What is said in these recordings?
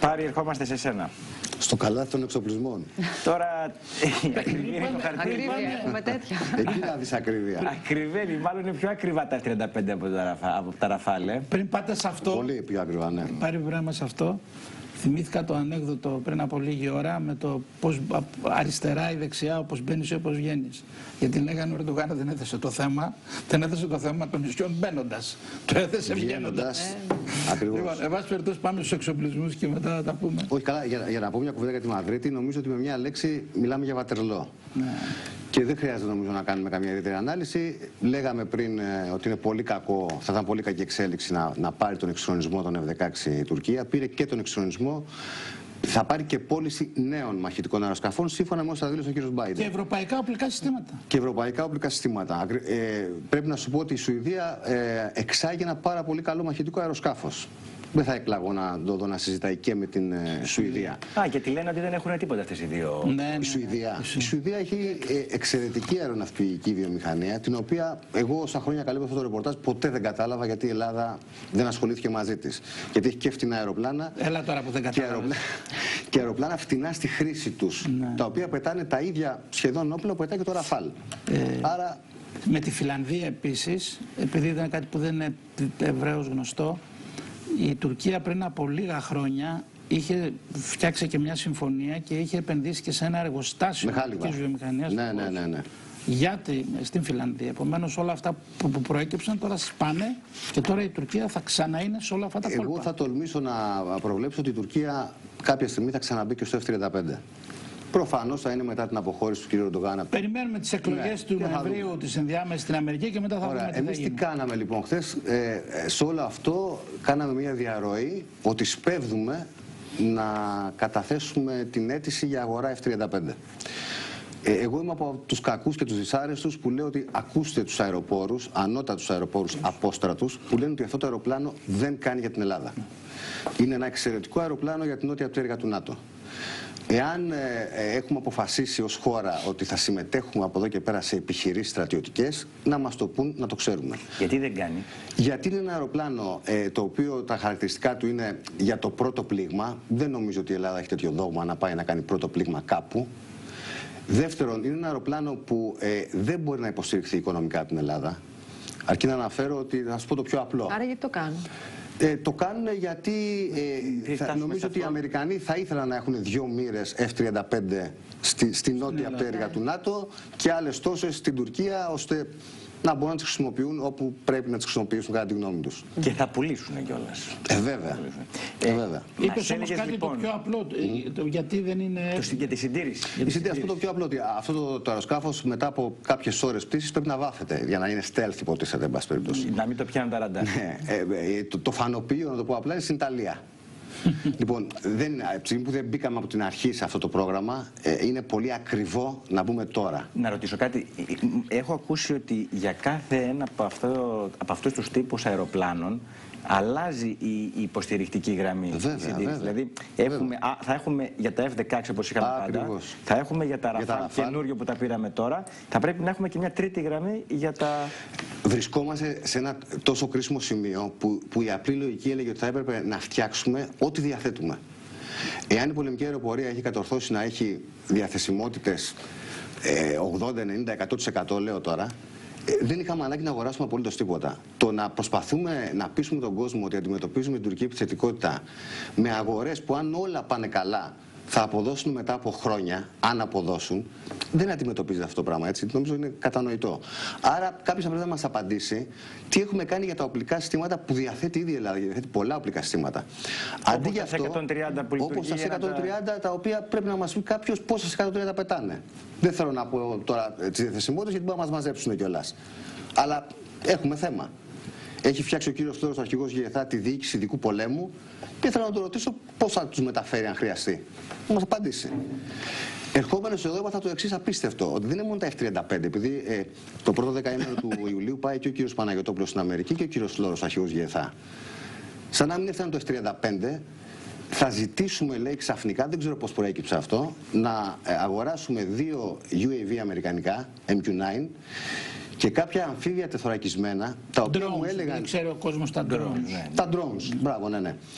Πάρη, ερχόμαστε σε σένα. Στο καλάθι των εξοπλισμών. Τώρα ακριβή είναι το χαρτί. Ακρίβεια, έχουμε τέτοια. Εκεί να δεις ακρίβεια. Ακριβένει, μάλλον είναι πιο ακριβά τα F-35 από τα Ραφάλε. Πριν πάτε σε αυτό, Πολύ πιο ακριβά, ναι. πάρει βρέμα σε αυτό, θυμήθηκα το ανέκδοτο πριν από λίγη ώρα με το πώς αριστερά ή δεξιά, όπως μπαίνεις ή όπως βγαίνεις. Γιατί λέγανε ο Ερντογάν δεν έθεσε το θέμα, δεν έθεσε το θέμα των νησιών μπαίνοντας. Το έθεσε βγαίνοντας. Ακριβώς. Λοιπόν, εν πάση περιπτώσει πάμε στους εξοπλισμούς και μετά θα τα πούμε. Όχι καλά, για να πω μια κουβέντα για τη Μαδρίτη, νομίζω ότι με μια λέξη μιλάμε για Βατερλό. Ναι. Και δεν χρειάζεται νομίζω να κάνουμε καμία ιδιαίτερη ανάλυση. Λέγαμε πριν ότι είναι πολύ κακό, θα ήταν πολύ κακή εξέλιξη να πάρει τον εξυγχρονισμό των F-16 η Τουρκία. Πήρε και τον εξυγχρονισμό. Θα πάρει και πώληση νέων μαχητικών αεροσκαφών σύμφωνα με όσα δήλωσε ο κ. Μπάιντεν. Και ευρωπαϊκά οπλικά συστήματα. Και ευρωπαϊκά οπλικά συστήματα. Πρέπει να σου πω ότι η Σουηδία εξάγει ένα πάρα πολύ καλό μαχητικό αεροσκάφος. Δεν θα εκπλαγώ να το δω να συζητάει και με την Σουηδία. Γιατί λένε ότι δεν έχουν τίποτα αυτές οι δύο. Ναι, Η Σουηδία έχει εξαιρετική αεροναυπηγική βιομηχανία, την οποία εγώ όσα χρόνια καλύπτω αυτό το ρεπορτάζ ποτέ δεν κατάλαβα γιατί η Ελλάδα δεν ασχολήθηκε μαζί της. Γιατί έχει και φτηνά αεροπλάνα. Έλα τώρα που δεν κατάλαβα. Και αεροπλάνα φτηνά στη χρήση τους. Ναι. Τα οποία πετάνε τα ίδια σχεδόν όπλα που πετάει και το Ραφάλ. Άρα... Με τη Φιλανδία επίσης, επειδή ήταν κάτι που δεν είναι ευρέως γνωστό, η Τουρκία πριν από λίγα χρόνια είχε φτιάξει και μια συμφωνία και είχε επενδύσει και σε ένα εργοστάσιο της βιομηχανίας στην Φιλανδία. Επομένως όλα αυτά που προέκυψαν τώρα σπάνε και τώρα η Τουρκία θα ξαναείνε σε όλα αυτά τα κόλπα. Εγώ θα τολμήσω να προβλέψω ότι η Τουρκία κάποια στιγμή θα ξαναμπεί και στο F-35. Προφανώς θα είναι μετά την αποχώρηση του κ. Ερντογάν. Περιμένουμε τις εκλογές του Νοεμβρίου, τις ενδιάμεσες στην Αμερική και μετά θα δούμε τι θα γίνει. Εμείς τι κάναμε λοιπόν χθες, σε όλο αυτό κάναμε μια διαρροή ότι σπέβδουμε να καταθέσουμε την αίτηση για αγορά F-35. Εγώ είμαι από τους κακούς και τους δυσάρεστους που λέω ότι ακούστε τους αεροπόρους, ανώτατους αεροπόρους απόστρατους, που λένε ότι αυτό το αεροπλάνο δεν κάνει για την Ελλάδα. Είναι ένα εξαιρετικό αεροπλάνο για την νότια πτέρυγα του ΝΑΤΟ. Εάν έχουμε αποφασίσει ως χώρα ότι θα συμμετέχουμε από εδώ και πέρα σε επιχειρήσεις στρατιωτικές, να μας το πούν, να το ξέρουμε. Γιατί δεν κάνει? Γιατί είναι ένα αεροπλάνο το οποίο τα χαρακτηριστικά του είναι για το πρώτο πλήγμα. Δεν νομίζω ότι η Ελλάδα έχει τέτοιο δόγμα να πάει να κάνει πρώτο πλήγμα κάπου. Δεύτερον, είναι ένα αεροπλάνο που δεν μπορεί να υποστηριχθεί οικονομικά από την Ελλάδα. Αρκεί να αναφέρω ότι, θα σας πω το πιο απλό. Άρα γιατί το κάνουν? Το κάνουν γιατί νομίζω ότι οι Αμερικανοί θα ήθελαν να έχουν 2 μοίρες F-35 στη νότια πτέρυγα του ΝΑΤΟ και άλλες τόσες στην Τουρκία, ώστε να μπορούν να τις χρησιμοποιούν όπου πρέπει να τις χρησιμοποιήσουν κατά τη γνώμη τους. Και θα πουλήσουν κιόλας. Βέβαια. Βέβαια. Είπες όμως κάτι λοιπόν, το πιο απλό, γιατί δεν είναι... Για τη συντήρηση. Ας πω το πιο απλό, ότι αυτό το αεροσκάφος μετά από κάποιες ώρες πτήσης πρέπει να βάφεται για να είναι stealth, υποτίθεται, εν πάση περιπτώσει. Να μην το πιάνουν τα ραντάρ. Το φανοποιείο, να το πω απλά, είναι στην Ιταλία. Λοιπόν, από τη στιγμή που δεν μπήκαμε από την αρχή σε αυτό το πρόγραμμα, είναι πολύ ακριβό να μπούμε τώρα. Να ρωτήσω κάτι. Έχω ακούσει ότι για κάθε ένα από αυτούς τους τύπους αεροπλάνων αλλάζει η υποστηρικτική γραμμή. Βέβαια. Δηλαδή θα έχουμε για τα F-16 όπως είχαμε πάντα, θα έχουμε για τα Ραφάλ καινούριο που τα πήραμε τώρα, θα πρέπει να έχουμε και μια τρίτη γραμμή για τα... Βρισκόμαστε σε ένα τόσο κρίσιμο σημείο που η απλή λογική έλεγε ότι θα έπρεπε να φτιάξουμε ό,τι διαθέτουμε. Εάν η πολεμική αεροπορία έχει κατορθώσει να έχει διαθεσιμότητες 80, 90, 100% λέω τώρα, δεν είχαμε ανάγκη να αγοράσουμε απολύτως τίποτα. Το να προσπαθούμε να πείσουμε τον κόσμο ότι αντιμετωπίζουμε την τουρκική επιθετικότητα με αγορές που αν όλα πάνε καλά θα αποδώσουν μετά από χρόνια, αν αποδώσουν, δεν αντιμετωπίζεται αυτό το πράγμα, έτσι. Νομίζω είναι κατανοητό. Άρα κάποιος θα πρέπει να μας απαντήσει τι έχουμε κάνει για τα οπλικά συστήματα που διαθέτει ήδη η Ελλάδα, διαθέτει πολλά οπλικά συστήματα. Αντί για αυτό, όπως τα 130, τα οποία πρέπει να μας πει κάποιος πόσα 130 πετάνε. Δεν θέλω να πω τώρα τις διαθεσιμότητες γιατί μπορεί να μας μαζέψουν κιόλας. Αλλά έχουμε θέμα. Έχει φτιάξει ο κύριος Φλόρος, ο αρχηγός ΓΕΘΑ, τη διοίκηση ειδικού πολέμου και θέλω να τον ρωτήσω πώς θα τους μεταφέρει αν χρειαστεί. Να μας απαντήσει. Ερχόμενος εδώ έπαθα το εξής απίστευτο, ότι δεν είναι μόνο τα F-35, επειδή το πρώτο δεκαήμερο του Ιουλίου πάει και ο κύριος Παναγιωτόπουλος στην Αμερική και ο κύριος Φλόρος, αρχηγός ΓΕΘΑ. Σαν να μην έφτανε το F-35, θα ζητήσουμε, λέει, ξαφνικά, δεν ξέρω πώς προέκυψε αυτό, να αγοράσουμε 2 UAV αμερικανικά, MQ-9, και κάποια αμφίβια τεθωρακισμένα, τα οποία μου έλεγαν... Δεν ξέρει ο κόσμος τα drones. Τα drones, μπράβο, ναι.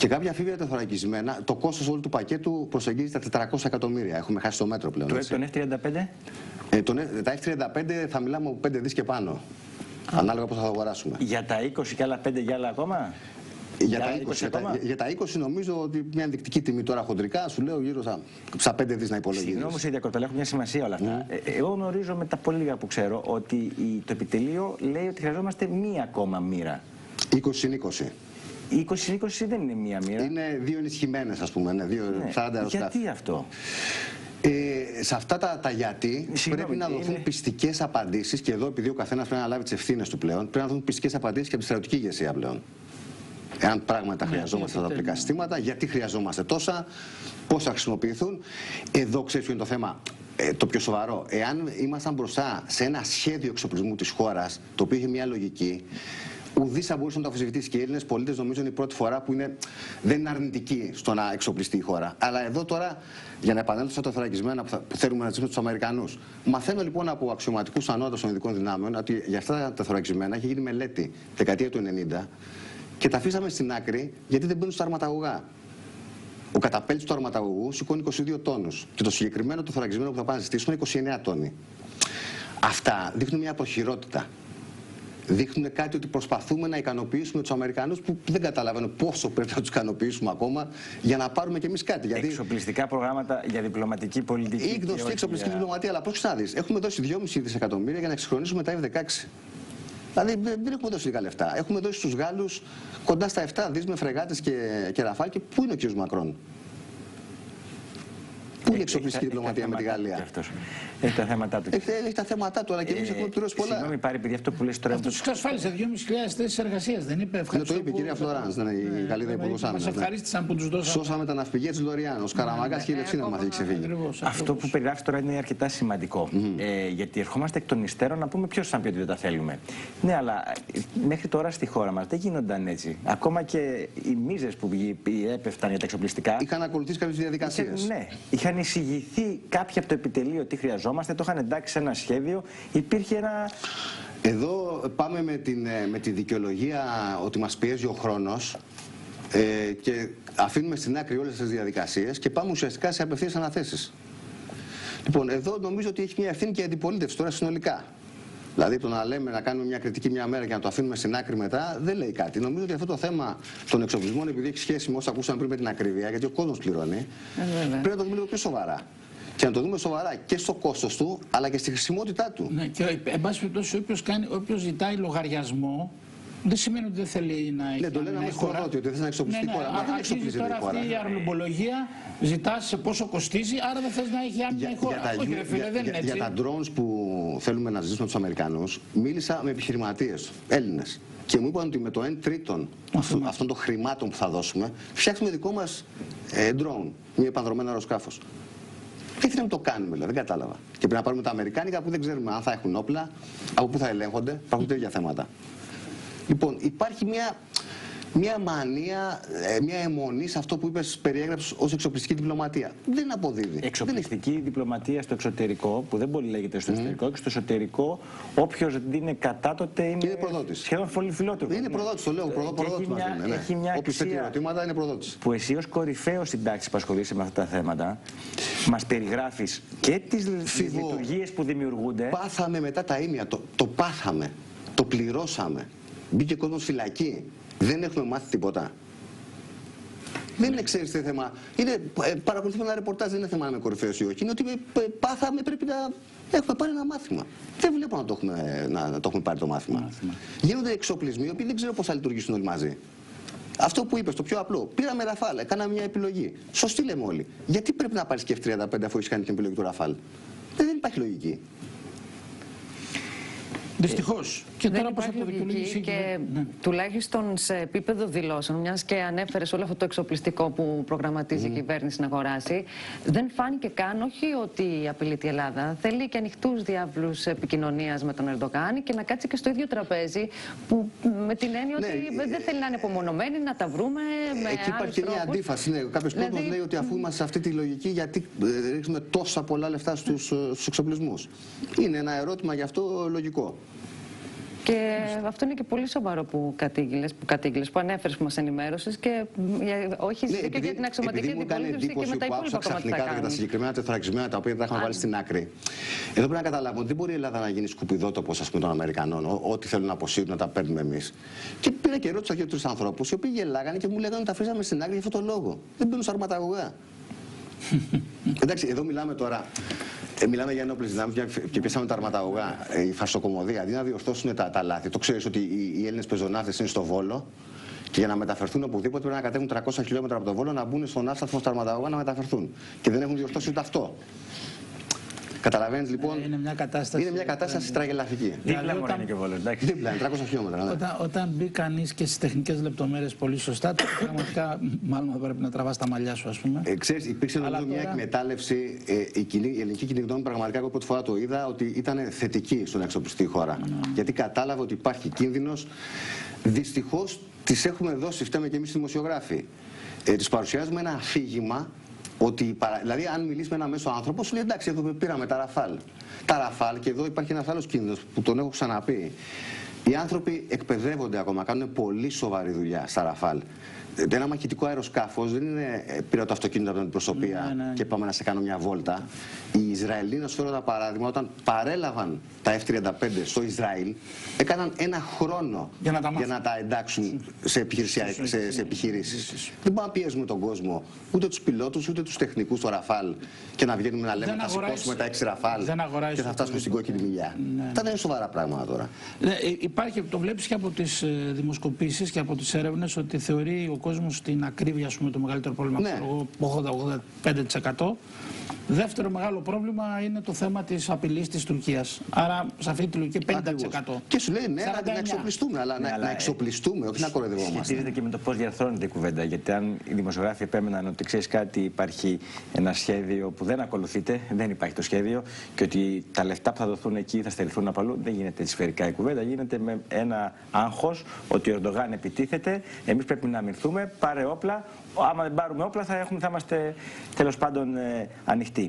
Και κάποια αμφίβια τεθωρακισμένα, το κόστος όλου του πακέτου προσεγγίζει τα 400 εκατομμύρια. Έχουμε χάσει το μέτρο πλέον. Τον F-35? Τα F-35 θα μιλάμε από 5 δις και πάνω. Ανάλογα πώς θα το αγοράσουμε. Για τα 20 και άλλα 5 για άλλα ακόμα? Για τα 20 νομίζω ότι μια ενδεικτική τιμή τώρα χοντρικά σου λέω γύρω στα 5 δις να υπολογίζεις. Συγγνώμη, σε διακοπτώ, έχουν μια σημασία όλα αυτά. Εγώ γνωρίζω με τα πολύ λίγα που ξέρω ότι το επιτελείο λέει ότι χρειαζόμαστε μία ακόμα μοίρα. 20-20. 20-20 δεν είναι μία μοίρα. Είναι δύο ενισχυμένες, ας πούμε, 40 αεροσκάφη. Γιατί αυτό? Σε αυτά τα γιατί πρέπει να δοθούν πιστικές απαντήσεις, και εδώ επειδή ο καθένας πρέπει να λάβει τις ευθύνες του πλέον, πρέπει να δοθούν πιστικές απαντήσεις και από τη στρατιωτική ηγεσία πλέον. Εάν πράγματα χρειαζόμαστε αυτά τα οπλικά συστήματα, γιατί χρειαζόμαστε τόσα, πώς θα χρησιμοποιηθούν. Εδώ ξέρεις ποιο είναι το θέμα. Το πιο σοβαρό, εάν ήμασταν μπροστά σε ένα σχέδιο εξοπλισμού της χώρας, το οποίο είχε μια λογική, ουδής θα μπορούσε να το αμφισβητήσει, και οι Έλληνες πολίτες νομίζω είναι η πρώτη φορά που δεν είναι αρνητικοί στο να εξοπλιστεί η χώρα. Αλλά εδώ τώρα, για να επανέλθω στα τεθωρακισμένα που θέλουμε να ζήσουμε τους Αμερικανούς, μαθαίνω λοιπόν από αξιωματικούς ανώτατους των ειδικών δυνάμεων ότι για αυτά τα τεθωρακισμένα έχει γίνει μελέτη δεκαετία του 90 και τα αφήσαμε στην άκρη γιατί δεν μπαίνουν στα αρματαγωγά. Ο καταπέλτης του αρματαγωγού σηκώνει 22 τόνους και το συγκεκριμένο τεθωρακισμένο που θα πάνε να ζητήσουμε είναι 29 τόνοι. Αυτά δείχνουν μια αποχειρότητα. Δείχνουν κάτι ότι προσπαθούμε να ικανοποιήσουμε τους Αμερικανούς που δεν καταλαβαίνω πόσο πρέπει να τους ικανοποιήσουμε ακόμα για να πάρουμε κι εμείς κάτι. Γιατί εξοπλιστικά προγράμματα για διπλωματική πολιτική. Ή γνωστή εξοπλιστική διπλωματία, αλλά πώς να δεις, έχουμε δώσει 2,5 δισεκατομμύρια για να εξυγχρονίσουμε τα F-16. Δηλαδή δεν έχουμε δώσει λίγα λεφτά. Έχουμε δώσει στους Γάλλους κοντά στα 7 δις με φρεγάτες και ραφάλ, και πού είναι ο κ. Μακρόν? Πού είναι η εξοπλιστική διπλωματία με τη Γαλλία? Έχει τα θέματα του. Έχει τα θέματα του, αλλά και εμείς έχουμε πληρώσει πολλά. Συγγνώμη, πάρει επειδή αυτό που λες τώρα. Αυτό εξασφάλισε 2.500 θέσεις εργασίας, δεν είπε? Ναι, το είπε η κυρία Φλωράνς, η Γαλλίδα Υπουργός Άμυνας. Μας ευχαρίστησαν που τους δώσαμε. Σώσαμε τα ναυπηγεία της Λοριάν. Ο Σκαραμαγκάς και η Λευσίνα μας έχει ξεφύγει. Αυτό που περιγράφει τώρα είναι αρκετά σημαντικό. Γιατί ερχόμαστε εκ των υστέρων να πούμε ποιος θα πει ότι δεν τα θέλουμε. Ναι, αλλά μέχρι τώρα στη χώρα μας δεν γίνονταν έτσι. Ακόμα και οι μίζες που έπεφταν για τα εξοπλιστικά. Είχαν ακολουθήσει κάποιες διαδικασίες. Ναι, είχαν εισηγηθεί κάποιοι από το επιτελείο τι χρειαζόμαστε, το είχαν εντάξει σε ένα σχέδιο. Υπήρχε ένα. Εδώ πάμε με τη δικαιολογία ότι μας πιέζει ο χρόνος και αφήνουμε στην άκρη όλες τις διαδικασίες και πάμε ουσιαστικά σε απευθείας αναθέσεις. Λοιπόν, εδώ νομίζω ότι έχει μια ευθύνη και η αντιπολίτευση τώρα συνολικά. Δηλαδή το να λέμε να κάνουμε μια κριτική μια μέρα και να το αφήνουμε στην άκρη μετά δεν λέει κάτι. Νομίζω ότι αυτό το θέμα των εξοπλισμών, επειδή έχει σχέση με όσα ακούσαμε πριν με την ακρίβεια, γιατί ο κόσμος πληρώνει, πρέπει να το δούμε λίγο πιο σοβαρά. Και να το δούμε σοβαρά και στο κόστος του, αλλά και στη χρησιμότητά του. Ναι, και εν πάση περιπτώσει, όποιος ζητάει λογαριασμό, δεν σημαίνει ότι δεν θέλει να έχει. Ναι, το λένε αμέσως στο ότι δεν θες να εξοπλιστεί χώρα. Μα δεν εξοπλίζει τώρα χώρα. Αυτή η αρλουμπολογία ζητάς σε πόσο κοστίζει, άρα δεν θες να έχει άμυνα η χώρα. Όχι, ρε φίλε, δεν είναι έτσι. Για τα drones που θέλουμε να ζητήσουμε τους Αμερικανούς, μίλησα με επιχειρηματίες Έλληνες. Και μου είπαν ότι με το 1/3 αυτών των χρημάτων που θα δώσουμε, φτιάχνουμε δικό μας drone, μια επανδρομένα αεροσκάφος. Γιατί να μην το κάνουμε, δηλαδή, δεν κατάλαβα. Και πρέπει να πάρουμε τα αμερικάνικα που δεν ξέρουμε αν θα έχουν όπλα, από πού θα ελέγχονται, υπάρχουν τέτοια θέματα. Λοιπόν, υπάρχει μια μανία, μια αιμονή σε αυτό που είπες, περιέγραψες ως εξοπλιστική διπλωματία. Δεν αποδίδει. Εξοπλιστική διπλωματία στο εξωτερικό, που δεν πολύ λέγεται στο εξωτερικό, και στο εσωτερικό, όποιος είναι κατά, τότε είναι σχεδόν φιλότροπο. Είναι προδότης, το λέω. Προδότης μας είναι. Έχει μια όποιος τέτοια ερωτήματα είναι προδότης. Που εσύ ως κορυφαίος συντάξης που ασχολείσαι με αυτά τα θέματα, μας περιγράφεις και τις λειτουργίες που δημιουργούνται. Πάθαμε μετά τα ήμια. Το πάθαμε. Το πληρώσαμε. Μπήκε κόσμος φυλακή. Δεν έχουμε μάθει τίποτα. Δεν είναι, ξέρεις τι θέμα. Παρακολουθούμε ένα ρεπορτάζ, δεν είναι θέμα να είμαι κορυφαίος ή όχι. Είναι ότι πάθαμε, πρέπει να έχουμε πάρει ένα μάθημα. Δεν βλέπω να το έχουμε πάρει το μάθημα. Γίνονται εξοπλισμοί, οι οποίοι δεν ξέρω πώς θα λειτουργήσουν όλοι μαζί. Αυτό που είπες, το πιο απλό. Πήραμε Ραφάλ, κάναμε μια επιλογή. Σωστή λέμε όλοι. Γιατί πρέπει να πάρεις και F-35 αφού έχεις κάνει την επιλογή του Ραφάλ? Δεν υπάρχει λογική. Δυστυχώς. Και δεν τώρα πώς θα το δικαιολογήσει και τουλάχιστον σε επίπεδο δηλώσεων, μιας και ανέφερες όλο αυτό το εξοπλιστικό που προγραμματίζει η κυβέρνηση να αγοράσει, δεν φάνηκε καν, όχι ότι απειλείται η Ελλάδα, θέλει και ανοιχτούς διάβλους επικοινωνίας με τον Ερντογάν και να κάτσει και στο ίδιο τραπέζι, που με την έννοια ότι δεν θέλει να είναι απομονωμένοι, να τα βρούμε με εκεί υπάρχει και μια αντίφαση. Ναι. Κάποιος κόσμος λέει ότι αφού είμαστε σε αυτή τη λογική, γιατί ρίχνουμε τόσα πολλά λεφτά στους εξοπλισμούς? Είναι ένα ερώτημα γι' αυτό λογικό. Και αυτό είναι και πολύ σοβαρό που κατήγγειλες, που ανέφερες, που μας ενημέρωσες και όχι και για την αξιωματική αντιπολίτευση και με τα υπόλοιπα κόμματα. Για τα συγκεκριμένα τεθωρακισμένα τα οποία τα είχαμε βάλει στην άκρη. Εδώ πρέπει να καταλάβουμε ότι δεν μπορεί η Ελλάδα να γίνει σκουπιδότοπος, ας πούμε, των Αμερικανών. Ό,τι θέλουν να αποσύρουν να τα παίρνουμε εμείς. Και πήρα και ρώτησα και τους ανθρώπους οι οποίοι γελάγανε και μου λέγανε ότι τα αφήσαμε στην άκρη για αυτόν τον λόγο. Δεν μπαίνουν στα αρματαγωγά. Εντάξει, εδώ μιλάμε τώρα. Μιλάμε για ενόπλες δυνάμεις και πιάσαμε τα αρματαγωγά. Η φαρσοκομωδία, αντί να διορθώσουν τα λάθη. Το ξέρεις ότι οι Έλληνες πεζοναύτες είναι στο Βόλο και για να μεταφερθούν οπουδήποτε πρέπει να κατέβουν 300 χιλιόμετρα από το Βόλο να μπουν στον άφθαθμο στα αρματαγωγά να μεταφερθούν. Και δεν έχουν διορθώσει ούτε αυτό. Καταλαβαίνεις λοιπόν, είναι μια κατάσταση τραγελαφική. Δίπλα μου είναι και Βόλος, εντάξει. Δίπλα, 300 χιλιόμετρα. Ναι. Όταν μπει κανείς και στις τεχνικές λεπτομέρειες πολύ σωστά, πραγματικά μάλλον θα πρέπει να τραβάς τα μαλλιά σου, ας πούμε. Ξέρεις, υπήρξε νομίζω μια εκμετάλλευση. Η ελληνική κοινή γνώμη πραγματικά, εγώ πρώτη φορά το είδα, ότι ήταν θετική στον εξοπλιστή χώρα. Γιατί κατάλαβε ότι υπάρχει κίνδυνος. Δυστυχώς τις έχουμε δώσει, φταίμε και εμείς οι δημοσιογράφοι. Τις παρουσιάζουμε ένα αφήγημα. Ότι, δηλαδή, αν μιλήσει με ένα μέσο άνθρωπο, σου λέει εντάξει, εδώ πήραμε τα Ραφάλ. Τα Ραφάλ, και εδώ υπάρχει ένας άλλος κίνδυνος που τον έχω ξαναπεί. Οι άνθρωποι εκπαιδεύονται ακόμα, κάνουν πολύ σοβαρή δουλειά στα Ραφάλ. Ένα μαχητικό αεροσκάφος δεν είναι πήρα το αυτοκίνητο από την αντιπροσωπεία και πάμε να σε κάνω μια βόλτα. Οι Ισραηλοί, να σου φέρω ένα παράδειγμα, όταν παρέλαβαν τα F-35 στο Ισραήλ, έκαναν ένα χρόνο για να τα εντάξουν σε επιχειρήσεις. Δεν μπορούμε να πιέζουμε τον κόσμο, ούτε τους πιλότους, ούτε τους τεχνικούς στο Ραφάλ και να βγαίνουμε να λέμε θα σηκώσουμε τα 6 Ραφάλ και θα φτάσουμε στην κόκκινη μιλιά. Αυτά δεν είναι σοβαρά πράγματα τώρα. Υπάρχει, το βλέπεις και από τις δημοσκοπήσεις και από τις έρευνες ότι θεωρεί ο κόσμος την ακρίβεια, ας πούμε, το μεγαλύτερο πρόβλημα, 80-85%. Δεύτερο μεγάλο πρόβλημα είναι το θέμα της απειλής της Τουρκίας. Άρα σε αυτή τη λογική 50%. Και σου λέει ναι, να εξοπλιστούμε, αλλά να εξοπλιστούμε, όχι να κοροϊδευόμαστε. Σχετίζεται και με το πώς διαρθρώνεται η κουβέντα. Γιατί αν οι δημοσιογράφοι επέμεναν ότι ξέρεις κάτι, υπάρχει ένα σχέδιο που δεν ακολουθείται, δεν υπάρχει το σχέδιο, και ότι τα λεφτά που θα δοθούν εκεί θα στερηθούν από αλλού, δεν γίνεται σφαιρικά η κουβέντα. Γίνεται με ένα άγχος ότι ο Ερντογάν επιτίθεται, εμείς πρέπει να αμυνθούμε, πάρε όπλα. Άμα δεν πάρουμε όπλα, θα είμαστε τέλος πάντων ανοιχτοί.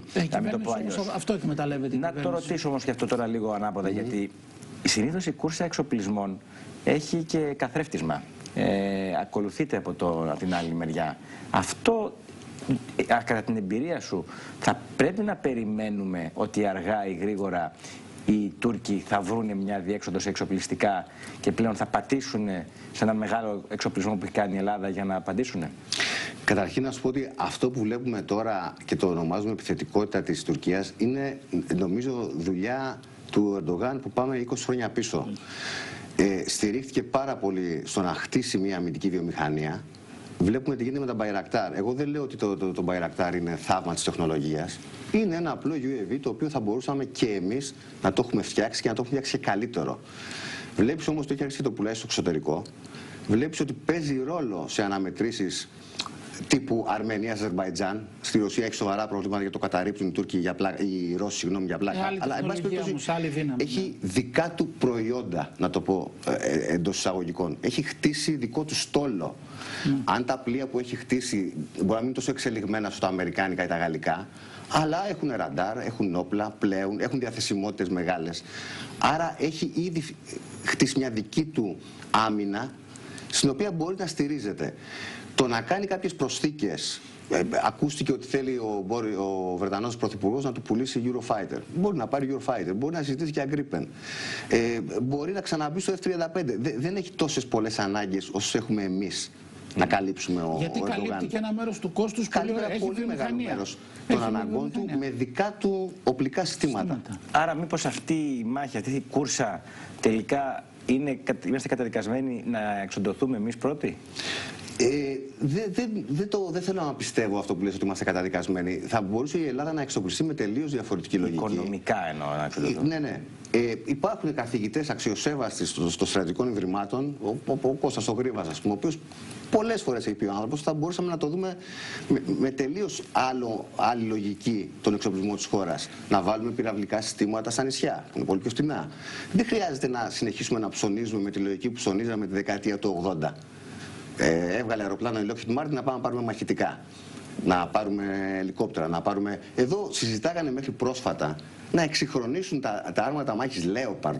Αυτό εκμεταλλεύεται. Να το ρωτήσω όμως και αυτό τώρα λίγο ανάποδα, γιατί συνήθως η κούρσα εξοπλισμών έχει και καθρέφτισμα. Ακολουθείται από την άλλη μεριά. Αυτό, κατά την εμπειρία σου, θα πρέπει να περιμένουμε ότι αργά ή γρήγορα οι Τούρκοι θα βρουν μια διέξοδο σε εξοπλιστικά και πλέον θα πατήσουν σε ένα μεγάλο εξοπλισμό που έχει κάνει η Ελλάδα για να απαντήσουν? Καταρχήν να σου πω ότι αυτό που βλέπουμε τώρα και το ονομάζουμε επιθετικότητα της Τουρκίας είναι, νομίζω, δουλειά του Ερντογάν που πάμε 20 χρόνια πίσω. Στηρίχθηκε πάρα πολύ στο να χτίσει μια αμυντική βιομηχανία. Βλέπουμε τι γίνεται με τα Μπαϊρακτάρ. Εγώ δεν λέω ότι το Μπαϊρακτάρ είναι θαύμα της τεχνολογίας. Είναι ένα απλό UAV το οποίο θα μπορούσαμε και εμείς να το έχουμε φτιάξει και να το έχουμε φτιάξει και καλύτερο. Βλέπεις όμως ότι έχει αρχίσει και το πουλάει στο εξωτερικό. Βλέπεις ότι παίζει ρόλο σε αναμετρήσεις τύπου Αρμενία-Αζερμπαϊτζάν. Στη Ρωσία έχει σοβαρά προβλήματα για το καταρρίπτουν οι Τούρκοι, οι Ρώσοι, συγγνώμη, για πλάκα. Αλλά εν πάση περιπτώσει έχει δικά του προϊόντα, να το πω εντός εισαγωγικών. Έχει χτίσει δικό του στόλο. Αν τα πλοία που έχει χτίσει μπορεί να μην είναι τόσο εξελιγμένα στα αμερικάνικα ή τα γαλλικά, αλλά έχουν ραντάρ, έχουν όπλα πλέον, έχουν διαθεσιμότητες μεγάλες. Άρα έχει ήδη χτίσει μια δική του άμυνα, στην οποία μπορεί να στηρίζεται. Το να κάνει κάποιες προσθήκες, ακούστηκε ότι θέλει ο Βρετανός Πρωθυπουργός να του πουλήσει Eurofighter. Μπορεί να πάρει Eurofighter, μπορεί να συζητήσει και Agripen. Μπορεί να ξαναμπεί στο F-35. Δεν έχει τόσες πολλές ανάγκες όσες έχουμε εμείς να καλύψουμε ο Γιατί Ερντογάν. καλύπτει και ένα μέρος του κόστους που καλύπτει πολύ μεγάλο μέρος των αναγκών του με δικά του οπλικά συστήματα. Άρα μήπως αυτή η μάχη, αυτή η κούρσα τελικά είμαστε καταδικασμένοι να εξοντωθούμε εμείς πρώτοι? Δεν θέλω να πιστεύω αυτό που λες ότι είμαστε καταδικασμένοι. Θα μπορούσε η Ελλάδα να εξοπλιστεί με τελείως διαφορετική λογική. Οικονομικά εννοώ να εξοντωθούμε. Ναι. Υπάρχουν καθηγητές αξιοσέβαστοι στο στρατιωτικών ιδρυμάτων, ο Κώστας ο Γρήβας, ας πούμε, ο οποίος πολλές φορές έχει πει ο άνθρωπος, θα μπορούσαμε να το δούμε με τελείως άλλη λογική τον εξοπλισμό της χώρας. Να βάλουμε πυραυλικά συστήματα στα νησιά, που είναι πολύ πιο φτηνά. Δεν χρειάζεται να συνεχίσουμε να ψωνίζουμε με τη λογική που ψωνίζαμε τη δεκαετία του 80. Έβγαλε αεροπλάνο η Lockheed Martin να πάμε να πάρουμε μαχητικά, να πάρουμε ελικόπτερα, να πάρουμε... Εδώ συζητάγανε μέχρι πρόσφατα να εξυγχρονίσουν τα άρματα μάχης Leopard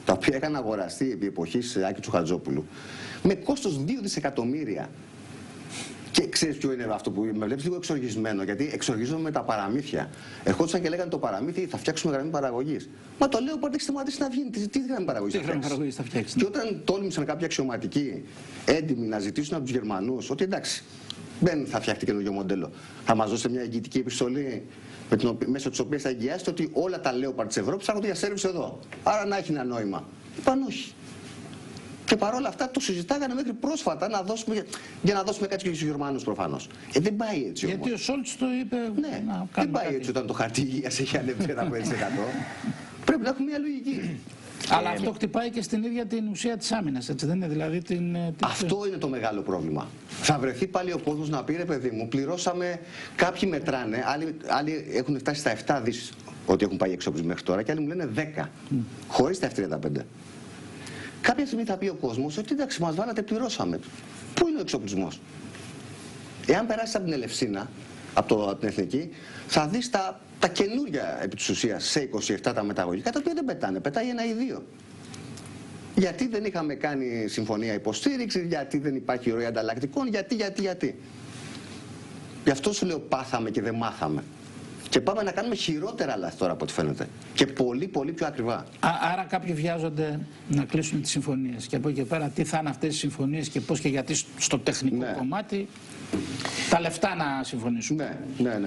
τα οποία είχαν αγοραστεί επί εποχής Άκη Τσουχατζόπουλου, με κόστος 2 δισεκατομμύρια. Και ξέρεις ποιο είναι αυτό που με βλέπεις λίγο εξοργισμένο, γιατί εξοργίζομαι με τα παραμύθια. Ερχόντουσαν και λέγανε το παραμύθι θα φτιάξουμε γραμμή παραγωγής. Μα το λέω πάντα έχει σταματήσει να βγαίνει. Τι γραμμή παραγωγής θα φτιάξει. Και όταν τόλμησαν κάποιοι αξιωματικοί έντιμοι να ζητήσουν από τους Γερμανούς ότι εντάξει, δεν θα φτιαχτεί καινούργιο μοντέλο, θα μας δώσετε μια εγγυητική επιστολή μέσω της οποίας θα εγγυάσετε ότι όλα τα Leopard της Ευρώπης θα έρχονται για σέρβις εδώ. Άρα να έχει ένα νόημα. Είπαν όχι. Και παρόλα αυτά το συζητάγανε μέχρι πρόσφατα για να δώσουμε κάτι και στους Γερμανούς προφανώς. Δεν πάει έτσι όμως. Γιατί ο Σόλτς το είπε. Ναι, δεν πάει έτσι όταν το χαρτί υγείας έχει ανέβει 35%. Πρέπει να έχουμε μια λογική. Αλλά αυτό χτυπάει και στην ίδια την ουσία της άμυνας, έτσι δεν είναι? Δηλαδή αυτό είναι το μεγάλο πρόβλημα. Θα βρεθεί πάλι ο κόσμος να πει ρε παιδί μου, πληρώσαμε, κάποιοι μετράνε, άλλοι έχουν φτάσει στα 7 δις ότι έχουν πάει εξοπλισμοί μέχρι τώρα και άλλοι μου λένε 10, χωρίς τα F-35. Κάποια στιγμή θα πει ο κόσμος ότι εντάξει, μας βάλατε, πληρώσαμε. Πού είναι ο εξοπλισμός? Εάν περάσεις από την Ελευσίνα, από την Εθνική, θα δεις τα καινούργια επί της ουσίας σε 27 τα μεταγωγικά, τα οποία δεν πετάνε, πετάει 1 ή 2. Γιατί δεν είχαμε κάνει συμφωνία υποστήριξης, γιατί δεν υπάρχει ροή ανταλλακτικών, γιατί. Γι' αυτό σου λέω πάθαμε και δεν μάθαμε. Και πάμε να κάνουμε χειρότερα λάθη τώρα από ό,τι φαίνεται. Και πολύ πιο ακριβά. Άρα κάποιοι βιάζονται να κλείσουν τις συμφωνίες. Και από εκεί και πέρα τι θα είναι αυτές οι συμφωνίες και πώς και γιατί στο τεχνικό κομμάτι τα λεφτά να συμφωνήσουν. Ναι.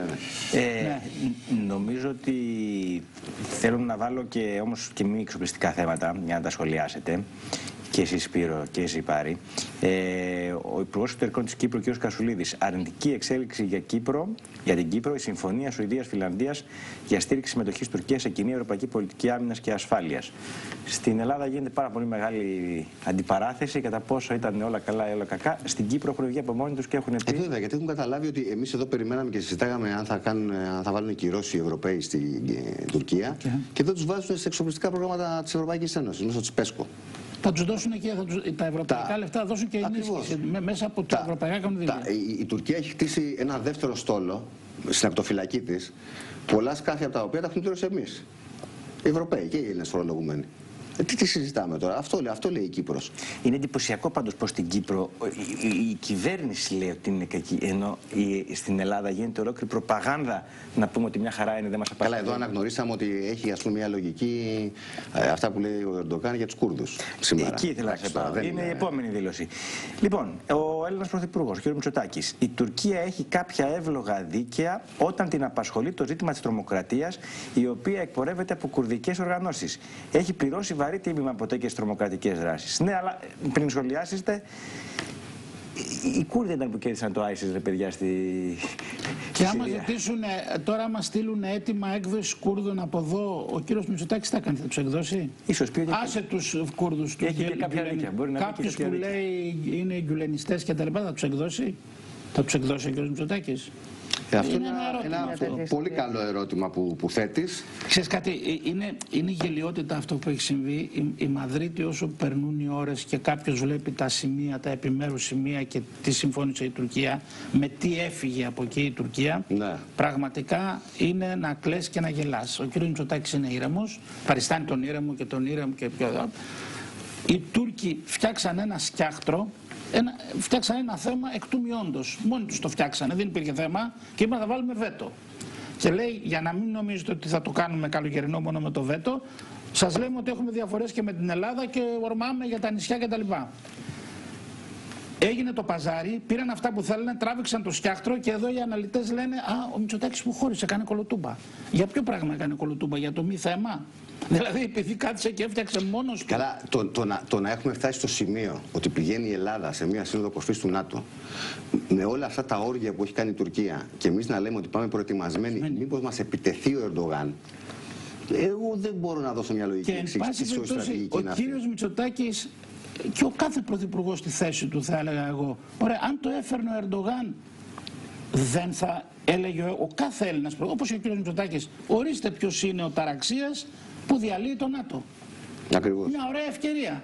Νομίζω ότι θέλω να βάλω και όμως και μη εξοπλιστικά θέματα για να τα σχολιάσετε. Και εσύ Σπύρο και εσύ Πάρη. Ο Υπουργός Εξωτερικών της Κύπρου, κ. Κασουλίδης, αρνητική εξέλιξη για την Κύπρο, η Συμφωνία Σουηδίας-Φιλανδίας για στήριξη συμμετοχής Τουρκίας σε κοινή ευρωπαϊκή πολιτική άμυνας και ασφάλειας. Στην Ελλάδα γίνεται πάρα πολύ μεγάλη αντιπαράθεση κατά πόσο ήταν όλα καλά ή όλα κακά. Στην Κύπρο έχουν βγει από μόνοι τους και έχουν πει. Βέβαια, γιατί έχουν καταλάβει ότι εμείς εδώ περιμέναμε και συζητάγαμε αν θα βάλουν κυρώσεις οι Ευρωπαίοι στην Τουρκία και δεν τους βάζουν σε εξοπλιστικά προγράμματα της Ευρωπαϊκής Ένωσης, μέσω της ΠΕΣΚΟ. Θα τους δώσουν και τα ευρωπαϊκά λεφτά, θα δώσουν και ενίσχυση μέσα από τα ευρωπαϊκά κονδύλια. Η Τουρκία έχει χτίσει ένα δεύτερο στόλο στην ακτοφυλακή της, πολλά σκάφη από τα οποία τα έχουμε πληρώσει εμείς. Οι Ευρωπαίοι και οι Έλληνες φορολογουμένοι. Τι συζητάμε τώρα, αυτό λέει η Κύπρος. Είναι εντυπωσιακό πάντως πως στην Κύπρο η κυβέρνηση λέει ότι είναι κακή, ενώ στην Ελλάδα γίνεται ολόκληρη προπαγάνδα να πούμε ότι μια χαρά είναι, δεν μας απασχολεί. Καλά, εδώ αναγνωρίσαμε ότι έχει ας πούμε μια λογική αυτά που λέει ο Ερντογάν για τους Κούρδους σήμερα. Εκεί ήθελα να σε πάω. Είναι η επόμενη δήλωση. Λοιπόν, ο Έλληνας Πρωθυπουργός, κ. Μητσοτάκης, η Τουρκία έχει κάποια εύλογα δίκαια όταν την απασχολεί το ζήτημα της τρομοκρατίας, η οποία εκπορεύεται από κουρδικές οργανώσεις. Έχει πληρώσει βαρύ τίμημα ποτέ και στις τρομοκρατικές δράσεις. Ναι, αλλά πριν σχολιάσετε, οι Κούρδοι ήταν που κέρδισαν το ISIS, ρε παιδιά, και άμα ζητήσουν, τώρα άμα στείλουν έτοιμα έκδοση Κούρδων από εδώ, ο κύριος Μητσοτάκης θα κάνει, θα τους εκδώσει? Ίσως πει. Άσε τους Κούρδους, κάποιους που λέει είναι γκουλενιστές και τα λοιπά, θα τους εκδώσει? Θα τους εκδώσει ο κύριος Μητσοτάκης? Αυτό είναι ένα πολύ καλό ερώτημα που θέτεις. Ξέρεις κάτι, είναι γελιότητα αυτό που έχει συμβεί. Η Μαδρίτη, όσο περνούν οι ώρες και κάποιος βλέπει τα σημεία, τα επιμέρους σημεία και τι συμφώνησε η Τουρκία, με τι έφυγε από εκεί η Τουρκία, πραγματικά είναι να κλαις και να γελάς. Ο κύριος Μητσοτάκης είναι ήρεμος, παριστάνει τον ήρεμο και τον ήρεμο και πιο εδώ. Οι Τούρκοι φτιάξαν ένα σκιάχτρο. Φτιάξανε ένα θέμα εκ του μειόντος. Μόνοι τους το φτιάξανε, δεν υπήρχε θέμα και είπαν θα βάλουμε βέτο. Και λέει, για να μην νομίζετε ότι θα το κάνουμε καλοκαιρινό μόνο με το βέτο, σας λέμε ότι έχουμε διαφορές και με την Ελλάδα και ορμάμε για τα νησιά κτλ. Έγινε το παζάρι, πήραν αυτά που θέλανε, τράβηξαν το σκιάχτρο και εδώ οι αναλυτές λένε «Α, ο Μητσοτάκης που χώρισε, έκανε κολοτούμπα». Για ποιο πράγμα έκανε κολοτούμπα, για το μη θέμα? Δηλαδή επειδή κάτσε και έφτιαξε μόνος του. Καλά, το να έχουμε φτάσει στο σημείο ότι πηγαίνει η Ελλάδα σε μια σύνοδο κορυφής του ΝΑΤΟ με όλα αυτά τα όργια που έχει κάνει η Τουρκία και εμείς να λέμε ότι πάμε προετοιμασμένοι, μήπως μας επιτεθεί ο Ερντογάν. Εγώ δεν μπορώ να δώσω μια λογική εξήγηση. Ο κύριος Μητσοτάκης και ο κάθε πρωθυπουργός στη θέση του, θα έλεγα εγώ, ωραία, αν το έφερνε ο Ερντογάν, δεν θα έλεγε ο κάθε Έλληνας, όπως και ο κύριος Μητσοτάκης, ορίστε ποιος είναι ο ταραξίας που διαλύει το ΝΑΤΟ. Ακριβώς. Μια ωραία ευκαιρία.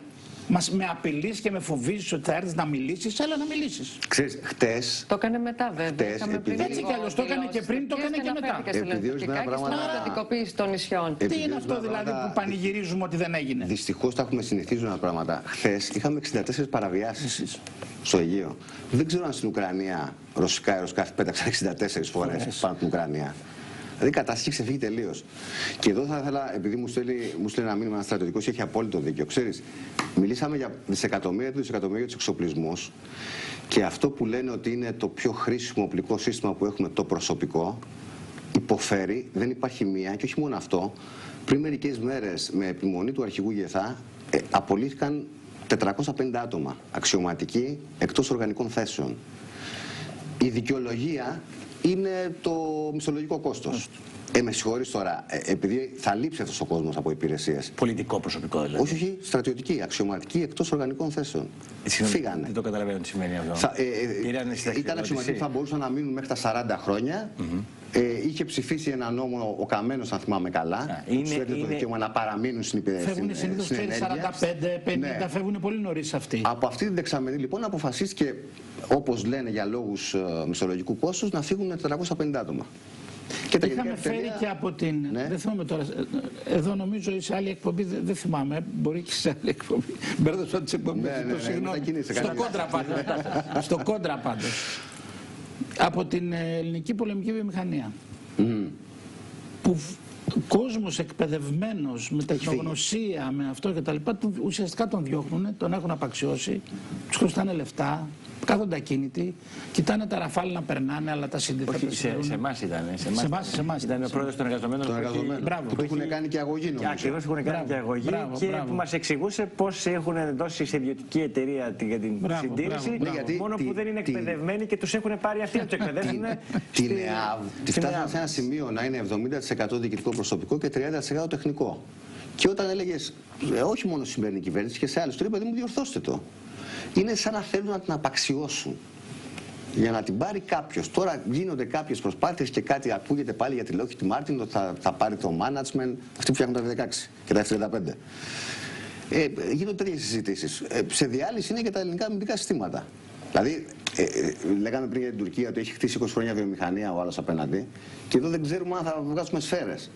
Με απειλείς και με φοβίζεις ότι θα έρθεις να μιλήσεις, έλα να μιλήσεις. Ξέρεις, χτες... Το έκανε μετά βέβαια. Έτσι κι αλλιώς το έκανε και πριν, το έκανε και μετά. Επειδή ορισμένα πράγματα... στρατικοποίηση των νησιών. Τι είναι αυτό δηλαδή που πανηγυρίζουμε ότι δεν έγινε? Δυστυχώς τα έχουμε συνηθίσει ένα πράγματα. Χθες είχαμε 64 παραβιάσεις στο Αιγαίο. Δεν ξέρω αν στην Ουκρανία ρωσικά αεροσκάφη πέταξαν 64 φορές πάνω από την Ουκρανία. Δηλαδή η κατάσταση έχει ξεφύγει τελείως. Και εδώ θα ήθελα, επειδή μου στέλνει ένα μήνυμα ένα στρατιωτικός και έχει απόλυτο δίκιο. Ξέρεις, μιλήσαμε για δισεκατομμύρια του εξοπλισμούς και αυτό που λένε ότι είναι το πιο χρήσιμο οπλικό σύστημα που έχουμε, το προσωπικό, υποφέρει, δεν υπάρχει μία και όχι μόνο αυτό. Πριν μερικές μέρες, με επιμονή του αρχηγού Γεθά, απολύθηκαν 450 άτομα αξιωματικοί εκτός οργανικών θέσεων. Η δικαιολογία είναι το μισθολογικό κόστος. Με συγχωρείς τώρα, επειδή θα λείψει αυτός ο κόσμος από υπηρεσίες. Πολιτικό προσωπικό δηλαδή. Όχι, στρατιωτικοί, αξιωματικοί εκτός οργανικών θέσεων. Φύγανε. Δεν το καταλαβαίνω τι σημαίνει αυτό. Ήταν αξιωματικοί που θα μπορούσαν να μείνουν μέχρι τα 40 χρόνια. Είχε ψηφίσει ένα νόμο ο Καμένος, αν θυμάμαι καλά. Του έδινε το δικαίωμα να παραμείνουν στην υπηρεσία. Φεύγουν συνήθως 45-50, φεύγουν πολύ νωρίς αυτοί. Από αυτή την δεξαμενή λοιπόν αποφασίστηκε, όπως λένε για λόγους μισθολογικού κόστους, να φύγουν 450 άτομα. Και είχαμε φέρει και από την... Ναι. Δεν θυμάμαι τώρα, εδώ νομίζω σε άλλη εκπομπή, δεν θυμάμαι, μπορεί και σε άλλη εκπομπή. Μπέρδεψα τις εκπομπές, συγγνώμη. Στο κόντρα πάντως. Από την ελληνική πολεμική βιομηχανία. Που κόσμος εκπαιδευμένος, με τεχνογνωσία, με αυτό και τα λοιπά, ουσιαστικά τον διώχνουν, τον έχουν απαξιώσει, τους χρωστάνε λεφτά, κάθονται ακίνητοι, κοιτάνε τα ραφάλ να περνάνε, αλλά τα συνδυθέτουν. Σε εμάς ήταν. Σε εμάς ήταν ο πρόεδρος των εργαζομένων. Που του έχουν κάνει και αγωγή, νομίζω. Ακριβώς, έχουν κάνει και αγωγή και που μας εξηγούσε πώς έχουν δώσει σε ιδιωτική εταιρεία για την συντήρηση, μόνο που δεν είναι εκπαιδευμένοι και τους έχουν πάρει αυτοί να τους εκπαιδεύσουν. Τη φτάσαμε σε ένα σημείο να είναι 70% διοικητικό προσωπικό και 30% τεχνικό. Και όταν έλεγες, όχι μόνο στην σημερινή κυβέρνηση και σε άλλους, του είπα, δεν μου διορθώστε το. Είναι σαν να θέλουν να την απαξιώσουν για να την πάρει κάποιος. Τώρα γίνονται κάποιες προσπάθειες και κάτι ακούγεται πάλι για τη Lockheed Martin, ότι θα πάρει το management, αυτοί που φτιάχνουν τα F-16 και τα F-35. Γίνονται τέτοιες συζητήσεις. Σε διάλυση είναι και τα ελληνικά αμυντικά συστήματα. Δηλαδή, λέγαμε πριν για την Τουρκία ότι έχει χτίσει 20 χρόνια βιομηχανία ο άλλος απέναντι και εδώ δεν ξέρουμε αν θα βγάζουμε σφαίρες.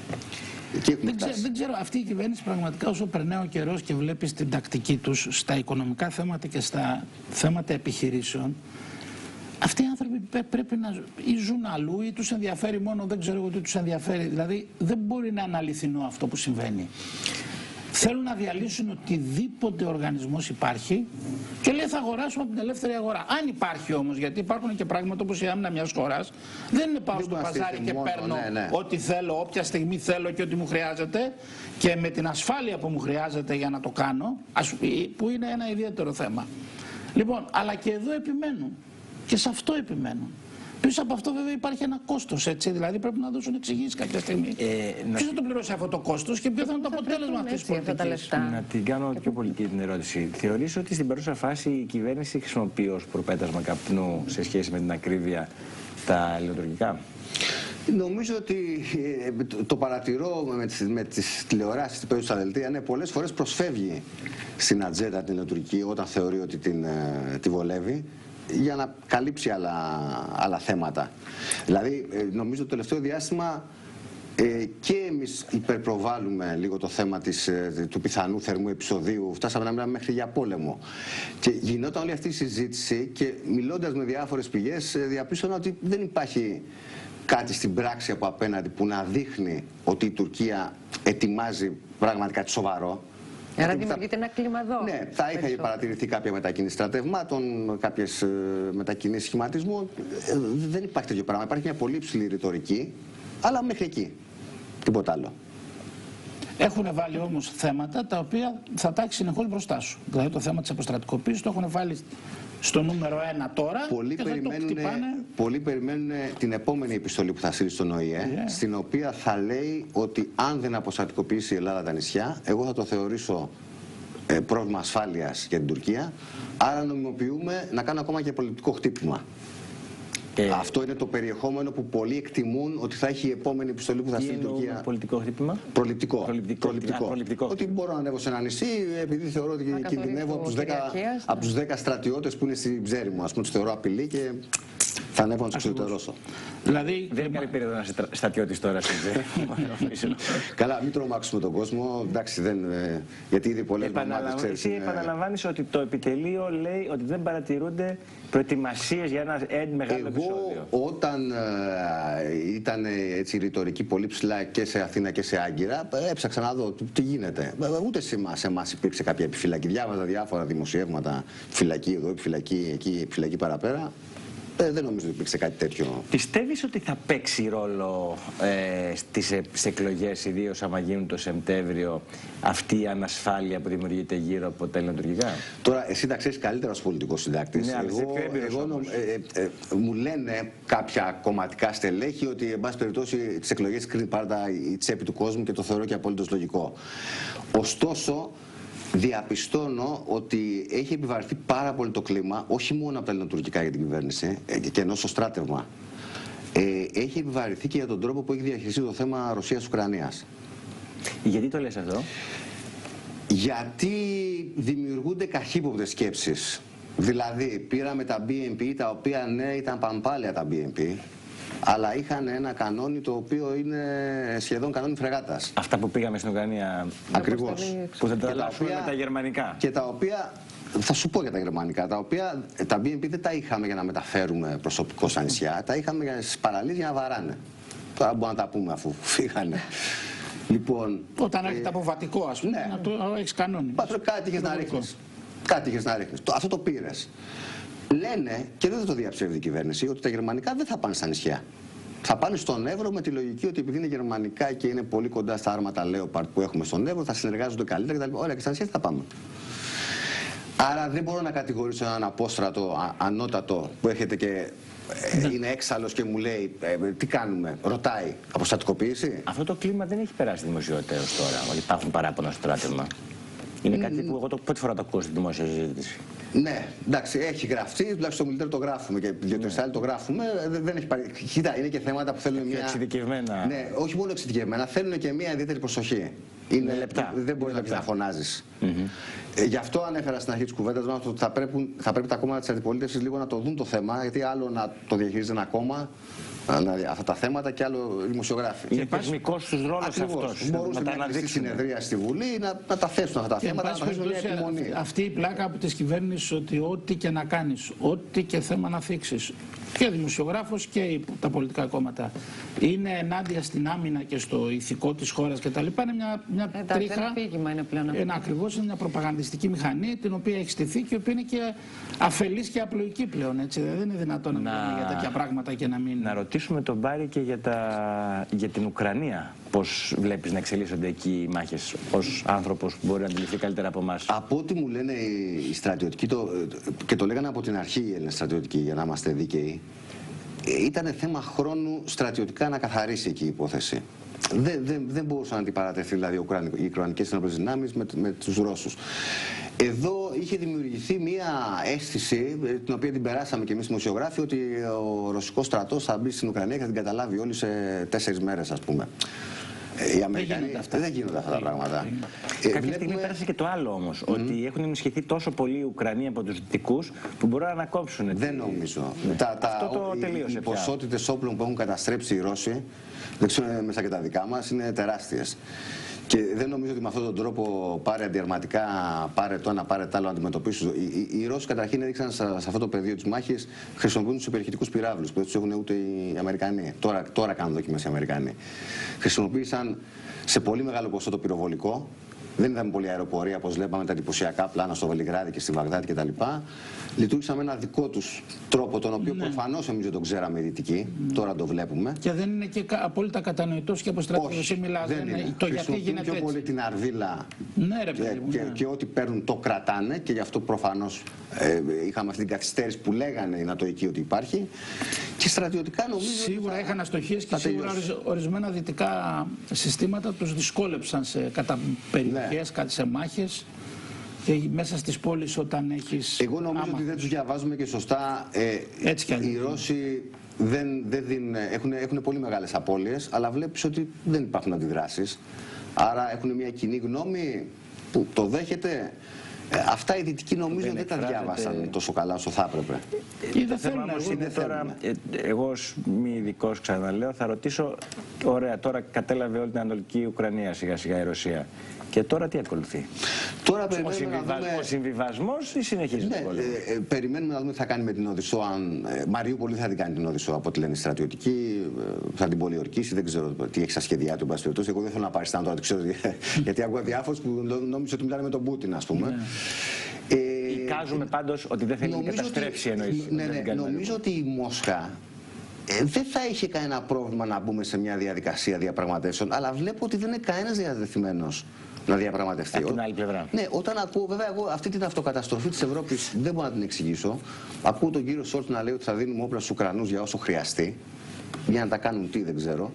Δεν ξέρω, αυτή η κυβέρνηση πραγματικά όσο περνάει ο καιρός και βλέπεις την τακτική τους στα οικονομικά θέματα και στα θέματα επιχειρήσεων, αυτοί οι άνθρωποι πρέπει να ή ζουν αλλού ή τους ενδιαφέρει μόνο, δεν ξέρω εγώ τι τους ενδιαφέρει. Δηλαδή δεν μπορεί να είναι αληθινό αυτό που συμβαίνει. Θέλουν να διαλύσουν οτιδήποτε οργανισμός υπάρχει και λέει θα αγοράσουμε από την ελεύθερη αγορά. Αν υπάρχει όμως, γιατί υπάρχουν και πράγματα όπως η άμυνα μιας χώρας, δεν είναι πάω στο παζάρι και παίρνω ό,τι θέλω, όποια στιγμή θέλω και ό,τι μου χρειάζεται και με την ασφάλεια που μου χρειάζεται για να το κάνω, που είναι ένα ιδιαίτερο θέμα. Λοιπόν, αλλά και εδώ επιμένουν και σε αυτό επιμένουν. Πίσω από αυτό βέβαια υπάρχει ένα κόστος, έτσι, δηλαδή πρέπει να δώσουν εξηγήσεις κάποια στιγμή. Ποιος θα το πληρώσει αυτό το κόστος και ποιο θα είναι το αποτέλεσμα αυτής της πολιτικής. Να την κάνω πιο πολιτική την ερώτηση. Θεωρείς ότι στην παρούσα φάση η κυβέρνηση χρησιμοποιεί ως προπέτασμα καπνού σε σχέση με την ακρίβεια τα ελληνοτουρκικά? Νομίζω ότι το παρατηρώ με τις τηλεοράσεις που παίζουν στα δελτία, ναι, πολλές φορές προσφεύγει στην ατζέντα την ελληνοτουρκική όταν θεωρεί ότι τη βολεύει, για να καλύψει άλλα θέματα. Δηλαδή, νομίζω το τελευταίο διάστημα και εμείς υπερπροβάλλουμε λίγο το θέμα του πιθανού θερμού επεισοδίου. Φτάσαμε να μιλάμε μέχρι για πόλεμο. Και γινόταν όλη αυτή η συζήτηση και μιλώντας με διάφορες πηγές διαπίστωνα ότι δεν υπάρχει κάτι στην πράξη από απέναντι που να δείχνει ότι η Τουρκία ετοιμάζει πραγματικά κάτι σοβαρό. Άρα δημιουργείται ένα κλίμα εδώ. Ναι, θα είχε παρατηρηθεί κάποια μετακίνηση στρατευμάτων, κάποιες μετακινήσεις σχηματισμού. Δεν υπάρχει τέτοιο πράγμα. Υπάρχει μια πολύ υψηλή ρητορική, αλλά μέχρι εκεί. Τίποτα άλλο. Έχουν βάλει όμως θέματα τα οποία θα τα έχει συνεχώς μπροστά σου. Δηλαδή το θέμα της αποστρατικοποίησης το έχουν βάλει στο νούμερο 1 τώρα και θα το χτυπάνε. Πολλοί περιμένουν την επόμενη επιστολή που θα στείλει στον ΟΗΕ, στην οποία θα λέει ότι αν δεν αποστρατικοποιήσει η Ελλάδα τα νησιά, εγώ θα το θεωρήσω πρόβλημα ασφάλειας για την Τουρκία, άρα νομιμοποιούμε να κάνω ακόμα και πολιτικό χτύπημα. Αυτό είναι το περιεχόμενο που πολλοί εκτιμούν ότι θα έχει η επόμενη επιστολή που θα στείλει η Τουρκία. Πολιτικό χτύπημα. Προληπτικό. Ότι μπορώ να ανέβω σε ένα νησί επειδή θεωρώ ότι κινδυνεύω από τους 10 στρατιώτες που είναι στην ψέρι μου. Ας πούμε, τους θεωρώ απειλή και θα ανέβω να τους εξωτερώσω. Δηλαδή, δεν είναι καλή περίοδο να είσαι στρατιώτης τώρα στην ψέρι. Καλά, μην τρομάξουμε τον κόσμο. Εντάξει, γιατί ήδη πολλές μαμάδες ξέρεις. Εσύ επαναλαμβάνεις ότι το επιτελείο λέει ότι δεν παρατηρούνται προετοιμασίες για ένα μεγάλο επεισόδιο. Όταν ήταν έτσι ρητορική πολύ ψηλά και σε Αθήνα και σε Άγκυρα, έψαξα να δω τι γίνεται. Ούτε σε εμάς υπήρξε κάποια επιφυλακή. Διάβαζα διάφορα δημοσιεύματα, φυλακή εδώ, επιφυλακή εκεί, επιφυλακή παραπέρα. Δεν νομίζω ότι υπήρξε κάτι τέτοιο. Πιστεύεις ότι θα παίξει ρόλο στις εκλογές, ιδίως άμα γίνουν το Σεπτέμβριο, αυτή η ανασφάλεια που δημιουργείται γύρω από τα ελληνοτουρκικά? Τώρα, εσύ τα ξέρεις καλύτερα ως πολιτικός συντάκτης. Ναι, μου λένε κάποια κομματικά στελέχη ότι, εν πάση περιπτώσει, τις εκλογές κρίνει πάντα η τσέπη του κόσμου και το θεωρώ και απολύτως λογικό. Ωστόσο, διαπιστώνω ότι έχει επιβαρυνθεί πάρα πολύ το κλίμα, όχι μόνο από τα ελληνοτουρκικά για την κυβέρνηση και ενώ στο στράτευμα. Έχει επιβαρυνθεί και για τον τρόπο που έχει διαχειριστεί το θέμα Ρωσίας-Ουκρανίας. Γιατί το λες αυτό? Γιατί δημιουργούνται καχύποπτες σκέψεις. Δηλαδή, πήραμε τα BNP, τα οποία ναι ήταν παμπάλαια τα BNP, αλλά είχαν ένα κανόνι το οποίο είναι σχεδόν κανόνι φρεγάτας. Αυτά που πήγαμε στην Ουκρανία. Ακριβώς. Που θα τα αλλάξουμε με τα γερμανικά. Και τα οποία, θα σου πω για τα γερμανικά, τα οποία τα BNP δεν τα είχαμε για να μεταφέρουμε προσωπικό στα νησιά, τα είχαμε στις παραλίες για να βαράνε. Τώρα μπορούμε να τα πούμε αφού φύγανε. Λοιπόν, όταν έρχεται αποβατικό, ας πούμε, ναι, να το έχεις κανόνι. Κάτι είχες να ρίχνεις. Αυτό το πήρες. Λένε, και δεν θα το διαψεύδει η κυβέρνηση, ότι τα γερμανικά δεν θα πάνε στα νησιά. Θα πάνε στον Εύρο με τη λογική ότι επειδή είναι γερμανικά και είναι πολύ κοντά στα άρματα Leopard που έχουμε στον Εύρο, θα συνεργάζονται καλύτερα κτλ. Όλα και στα νησιά θα πάμε. Άρα δεν μπορώ να κατηγορήσω έναν απόστρατο ανώτατο που έρχεται και είναι έξαλλος και μου λέει τι κάνουμε, ρωτάει, αποστατικοποίηση. Αυτό το κλίμα δεν έχει περάσει δημοσιότητα έως τώρα, ότι υπάρχουν παράπονα στο στράτευμα. Είναι κάτι που εγώ πρώτη φορά το ακούω στη δημόσια συζήτηση. Ναι, εντάξει, έχει γραφτεί, τουλάχιστον στο Μιλιτέρ το γράφουμε και δύο-τρεις άλλοι το γράφουμε. Δεν έχει πάρει. Κοίτα, είναι και θέματα που θέλουν μια. Εξειδικευμένα. Ναι, όχι μόνο εξειδικευμένα, θέλουν και μια ιδιαίτερη προσοχή. Είναι λεπτά. Δεν μπορεί να φωνάζει. Γι' αυτό ανέφερα στην αρχή τη κουβέντα μα ότι θα πρέπει τα κόμματα τη αντιπολίτευση λίγο να το δουν το θέμα, γιατί άλλο να το διαχειρίζεται ένα κόμμα. Αυτά τα θέματα και άλλο δημοσιογράφοι. Είναι θεσμικός τους ρόλος αυτός. Μπορούν να τα στη συνεδρία στη Βουλή να τα θέσουν αυτά τα θέματα, να θέσουν μια επιμονή. Αυτή η πλάκα από τις κυβέρνησεις ότι ό,τι και να κάνεις, ό,τι και θέμα να θίξεις, και ο δημοσιογράφος και τα πολιτικά κόμματα, είναι ενάντια στην άμυνα και στο ηθικό της χώρας κτλ. Είναι μια τρίχα. Ένα αφήγημα είναι πλέον. Ακριβώς, είναι μια προπαγανδιστική μηχανή την οποία έχει στηθεί και η οποία είναι και αφελής και απλοϊκή πλέον. Έτσι. Δεν είναι δυνατόν να μιλάμε για τέτοια πράγματα και να μην. Να ρωτήσουμε τον Μπάρη και για την Ουκρανία. Πώς βλέπεις να εξελίσσονται εκεί οι μάχες, ως άνθρωπος που μπορεί να αντιληφθεί καλύτερα από εμάς? Από ό,τι μου λένε οι στρατιωτικοί, και το λέγανε από την αρχή οι Έλληνες στρατιωτικοί, για να είμαστε δίκαιοι, ήταν θέμα χρόνου στρατιωτικά να καθαρίσει εκεί η υπόθεση. Δεν μπορούσε να αντιπαρατεθεί δηλαδή οι Ουκρανικές ενόπλες δυνάμεις με τους Ρώσους. Εδώ είχε δημιουργηθεί μια αίσθηση, την οποία την περάσαμε και εμείς δημοσιογράφοι, ότι ο ρωσικός στρατός θα μπει στην Ουκρανία και θα την καταλάβει όλοι σε 4 μέρες, ας πούμε. Οι Αμερικανοί δεν γίνονται αυτά τα πράγματα. Κάποια στιγμή πέρασε και το άλλο όμως, ότι έχουν ενισχυθεί τόσο πολύ οι Ουκρανοί από τους Δυτικούς που μπορούν να ανακόψουν. Δεν νομίζω. Οι ποσότητες όπλων που έχουν καταστρέψει οι Ρώσοι, δεν ξέρω μέσα και τα δικά μας, είναι τεράστιες. Και δεν νομίζω ότι με αυτόν τον τρόπο πάρε αντιαρματικά, πάρε το ένα, πάρε το άλλο να αντιμετωπίσουν. Οι Ρώσοι καταρχήν έδειξαν σε αυτό το πεδίο της μάχης, χρησιμοποιούν τους υπερηχητικούς πυράβλους που δεν τους έχουν ούτε οι Αμερικανοί. Τώρα κάνουν δοκιμές οι Αμερικανοί. Χρησιμοποίησαν σε πολύ μεγάλο ποσό το πυροβολικό. Δεν είδαμε πολλή αεροπορία, όπως βλέπαμε τα εντυπωσιακά πλάνα στο Βελιγράδι και στη Βαγδάτη κτλ. Λειτουργήσαν με ένα δικό τους τρόπο, τον οποίο προφανώς εμείς δεν τον ξέραμε οι Δυτικοί. Τώρα το βλέπουμε. Και δεν είναι και απόλυτα κατανοητός και από στρατιωτική μιλάς. Το γιατί γίνεται πιο πολύ την αρδίλα και ό,τι παίρνουν το κρατάνε, και γι' αυτό προφανώς είχαμε αυτή την καθυστέρηση που λέγανε οι Νατοικοί ότι υπάρχει. Και στρατιωτικά νομίζω. Σίγουρα είχαν αστοχίες και σίγουρα ορισμένα δυτικά συστήματα τους δυσκόλεψαν κατά περιοχές, κάτι σε μάχες. Και μέσα στις πόλεις όταν έχεις. Εγώ νομίζω ότι δεν τους διαβάζουμε και σωστά. Έτσι κι οι Ρώσοι έχουν πολύ μεγάλες απώλειες, αλλά βλέπεις ότι δεν υπάρχουν αντιδράσεις. Άρα έχουν μια κοινή γνώμη που το δέχεται. Αυτά οι δυτικοί νομίζω δεν τα διάβασαν τόσο καλά όσο θα έπρεπε. Το θέμα όμως είναι τώρα, εγώ ως μη ειδικός ξαναλέω, θα ρωτήσω, ωραία, τώρα κατέλαβε όλη την Ανατολική Ουκρανία σιγά σιγά η Ρωσία. Και τώρα τι ακολουθεί? Τώρα ο συμβιβασμός ή συνεχίζει το πόλεμο? Περιμένουμε να δούμε τι θα κάνει με την Οδυσσό. Αν Μαριούπολη θα την κάνει την Οδυσσό από ό,τι λένε στρατιωτικοί, θα την πολιορκήσει. Δεν ξέρω τι έχει στα σχέδιά του. Εγώ δεν θέλω να παριστάνω τώρα, ξέρω, γιατί ακούω διάφορους που νόμιζαν ότι μιλάνε με τον Πούτιν, ας πούμε. Εικάζουμε πάντως ότι δεν θέλει να καταστρέψει, εννοείς. Νομίζω ότι η Μόσχα δεν θα είχε κανένα πρόβλημα να μπούμε σε μια διαδικασία διαπραγματεύσεων, αλλά βλέπω ότι δεν είναι κανένας διαδεθειμένος να διαπραγματευτεί. Από την άλλη πλευρά. Ναι, όταν ακούω, βέβαια, εγώ αυτή την αυτοκαταστροφή της Ευρώπης δεν μπορώ να την εξηγήσω. Ακούω τον κύριο Σόλτ να λέει ότι θα δίνουμε όπλα στους Ουκρανούς για όσο χρειαστεί. Για να τα κάνουν τι, δεν ξέρω.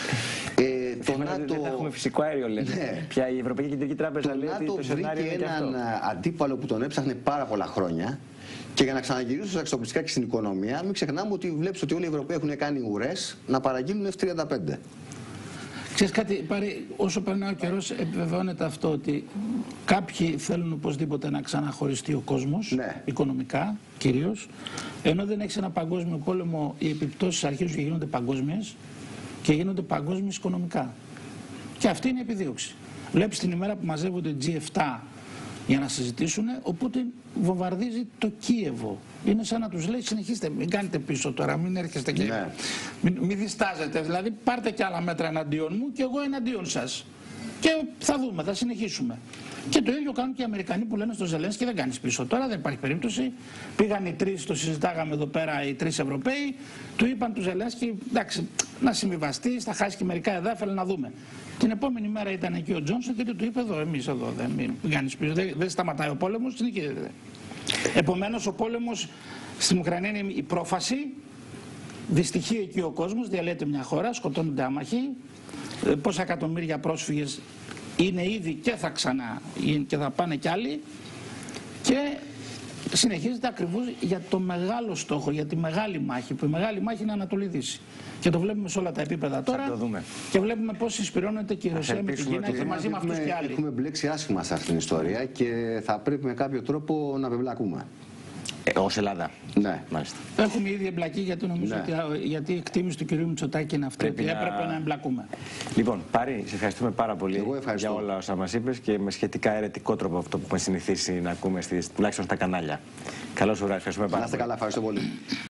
Δεν θα έχουμε φυσικό αέριο, λένε. Ναι. Πια η Ευρωπαϊκή Κεντρική Τράπεζα λέει ότι το σενάριο είναι και αυτό. Βρήκε έναν αντίπαλο που τον έψαχνε πάρα πολλά χρόνια. Και για να ξαναγυρίσω στα εξοπλιστικά και στην οικονομία, μην ξεχνάμε ότι βλέπεις ότι όλοι οι Ευρωπαίοι έχουν κάνει ουρές να παραγγείλουν F-35. Ξέρεις κάτι, Πάρη, όσο περνάει ο καιρός επιβεβαιώνεται αυτό ότι κάποιοι θέλουν οπωσδήποτε να ξαναχωριστεί ο κόσμος, ναι, οικονομικά κυρίως, ενώ δεν έχεις ένα παγκόσμιο πόλεμο, οι επιπτώσεις αρχίζουν και γίνονται παγκόσμιες και γίνονται παγκόσμιες οικονομικά. Και αυτή είναι η επιδίωξη. Βλέπεις την ημέρα που μαζεύονται G7 για να συζητήσουν, ο Πούτιν βομβαρδίζει το Κίεβο. Είναι σαν να τους λέει: συνεχίστε, μην κάνετε πίσω τώρα, μην έρχεστε και ναι, μην διστάζετε. Δηλαδή, πάρτε και άλλα μέτρα εναντίον μου και εγώ εναντίον σας. Και θα δούμε, θα συνεχίσουμε. Και το ίδιο κάνουν και οι Αμερικανοί που λένε στο Ζελένσκι: δεν κάνεις πίσω τώρα, δεν υπάρχει περίπτωση. Πήγαν οι τρεις, το συζητάγαμε εδώ πέρα, οι τρεις Ευρωπαίοι, του είπαν του Ζελένσκι: εντάξει, να συμβιβαστεί, θα χάσει και μερικά εδάφη, να δούμε. Την επόμενη μέρα ήταν εκεί ο Τζόνσον και του είπε: εδώ, εμείς εδώ, μην κάνεις πίσω, δεν σταματάει ο πόλεμος, συνεχίζεται. Επομένως, ο πόλεμος στην Ουκρανία είναι η πρόφαση, δυστυχεί εκεί ο κόσμος, διαλέεται μια χώρα, σκοτώνονται άμαχοι, πόσα εκατομμύρια πρόσφυγες είναι ήδη και θα ξανά και θα πάνε κι άλλοι, και συνεχίζεται ακριβώς για το μεγάλο στόχο, για τη μεγάλη μάχη, που η μεγάλη μάχη είναι Ανατολή-Δύση. Και το βλέπουμε σε όλα τα επίπεδα τώρα. Θα το δούμε. Και βλέπουμε πώς συσπηρώνεται και η Ρωσία με την Κίνα και μαζί με αυτούς και άλλοι. Έχουμε μπλέξει άσχημα σε αυτήν την ιστορία και θα πρέπει με κάποιο τρόπο να πεμπλακούμε. Ως Ελλάδα. Ναι. Μάλιστα. Έχουμε ήδη εμπλακεί, γιατί νομίζω ότι γιατί η εκτίμηση του κυρίου Μητσοτάκη είναι αυτή, ότι έπρεπε να εμπλακούμε. Λοιπόν, Πάρη, σε ευχαριστούμε πάρα πολύ για όλα όσα μας είπες και με σχετικά αιρετικό τρόπο αυτό που έχουμε συνηθίσει να ακούμε τουλάχιστον στα κανάλια. Καλώς ουρά, ευχαριστούμε πάρα πολύ. Να είστε καλά, ευχαριστώ πολύ.